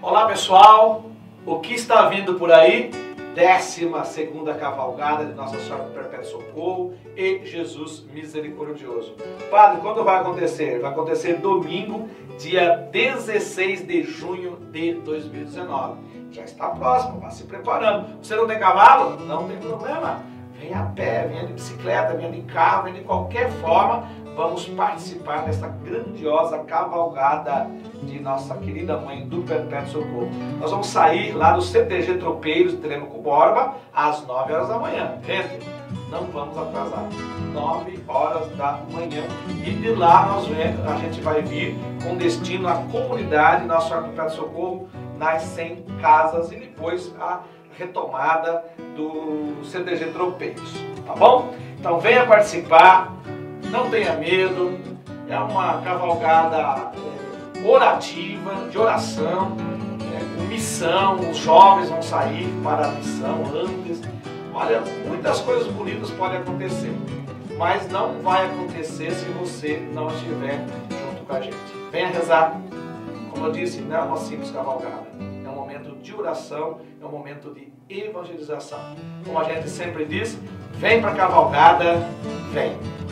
Olá pessoal, o que está vindo por aí? 12ª cavalgada de Nossa Senhora do Perpétuo Socorro e Jesus Misericordioso. Padre, quando vai acontecer? Vai acontecer domingo, dia 16 de junho de 2019. Já está próximo, vá se preparando. Você não tem cavalo? Não tem problema. Venha a pé, venha de bicicleta, venha de carro, venha de qualquer forma. Vamos participar dessa grandiosa cavalgada de nossa querida Mãe do Perpétuo Socorro. Nós vamos sair lá do CTG Tropeiros de Telêmaco Borba às 9 horas da manhã. Gente, não vamos atrasar. 9 horas da manhã. E de lá a gente vai vir com destino à comunidade Nossa Senhora do Perpétuo Socorro nas 100 casas e depois a retomada do CTG Tropeiros. Tá bom? Então venha participar. Não tenha medo, é uma cavalgada orativa, de oração, com missão, os jovens vão sair para a missão antes. Olha, muitas coisas bonitas podem acontecer, mas não vai acontecer se você não estiver junto com a gente. Venha rezar, como eu disse, não é uma simples cavalgada, é um momento de oração, é um momento de evangelização. Como a gente sempre diz, vem para a cavalgada, vem.